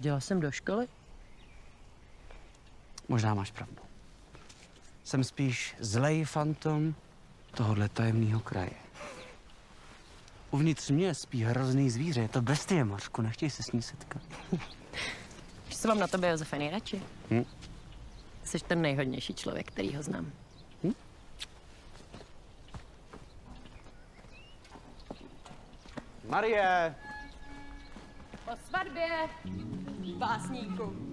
Chodila jsem do školy? Možná máš pravdu. Jsem spíš zlej fantom tohohle tajemného kraje. Uvnitř mě spí hrozný zvíře. Je to bestie, Mařku. Nechtěj se s ní setkat. Víš, co mám na tebe, Josefe, nejradši? Jsi ten nejhodnější člověk, který ho znám. Marie! Po svatbě, básníku.